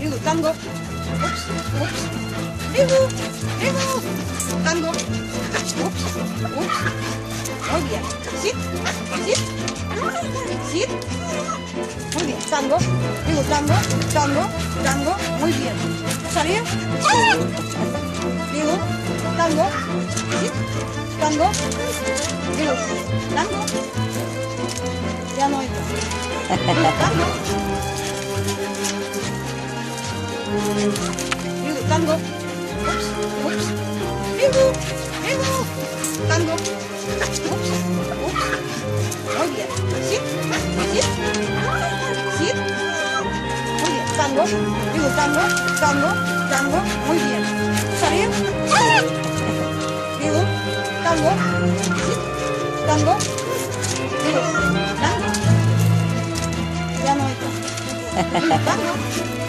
Digo, tango. Ups, ups. Digo, digo. Tango. Ups, ups. Muy bien. Sit, sit, sit. Muy bien. Tango. Digo, tango, tango, tango. Muy bien. ¿Salir? Digo, tango. Sit, tango. Digo, tango. Ya no oigo. Digo, tango. Digo, tango. Ups, ups. Digo, digo. Tango. Ups, ups. Muy bien. Sit, sit, sit. Muy bien. Tango. Digo, tango, tango, tango. Muy bien. ¿Salir? Digo, tango. Sit, tango. Digo, tango. Ya no oigo. Digo, tango.